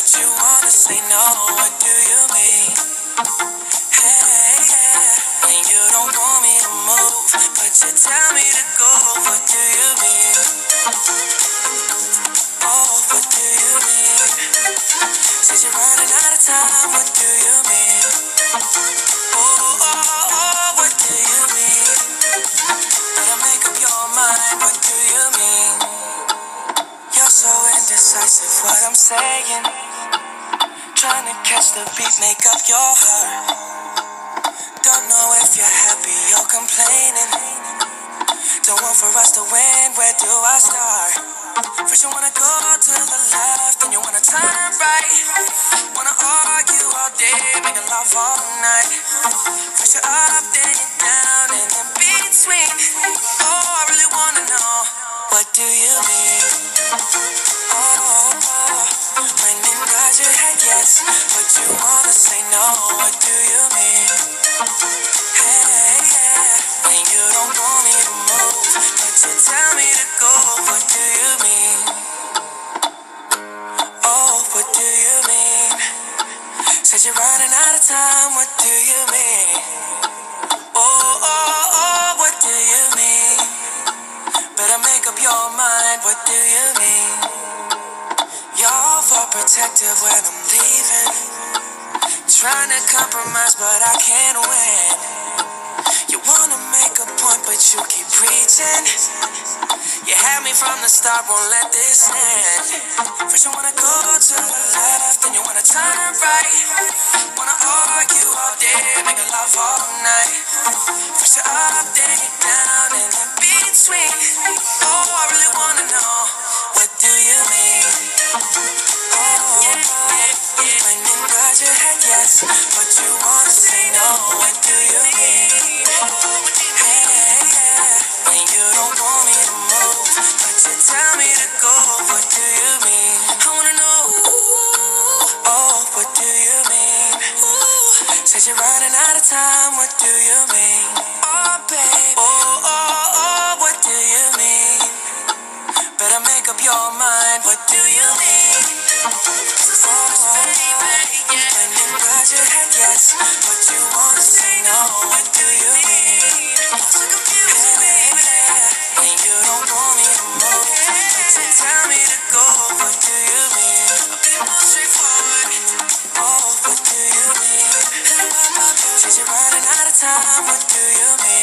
you wanna say no, what do you mean? Hey, yeah, when you don't want me to move, but you tell me to go, what do you mean? Oh, what do you mean? Said you're running out of time, what do you mean? Oh, what do you mean? Better make up your mind, what do you mean? You're so indecisive, what I'm saying. Trying to catch the beat, make up your heart. Don't know if you're happy or complaining. Don't want for us to win, where do I start? First you wanna go to the left, then you wanna turn right. Wanna argue all day, making love all night. First you're up, then you're down, and in between. Oh, I really wanna know, what do you mean? Oh, when you nod your head yes, but you wanna say no, what do you mean? Hey, yeah, when you don't want me to move, but you tell me to go, what do you mean? Oh, what do you mean? Said you're running out of time, what do you mean? Oh, what do you mean? Better make up your mind, what do you mean? You're overprotective when I'm leaving. Trying to compromise, but I can't win. You wanna make a point, but you keep preaching. You had me from the start, won't let this end. First you wanna go to the left, then you wanna turn right. Wanna argue all day, make love all night. First you're up, then you're down, and in between. Oh, I really wanna know, what do you mean? Oh, when you nod your head yes, but you wanna say no, what do you mean? Hey, yeah, when you don't want me to move, but you tell me to go, what do you mean? I wanna know, oh, what do you mean? Said you're running out of time, what do you mean? Oh, baby, oh, what do you mean? Better make up your mind, what do you mean? When you nod your head yes, but you wanna say no, what do you mean? Hey, when you don't want me to move, but you tell me to go, what do you mean? A bit more straightforward. Oh, what do you mean? Since you're running out of time, what do you mean?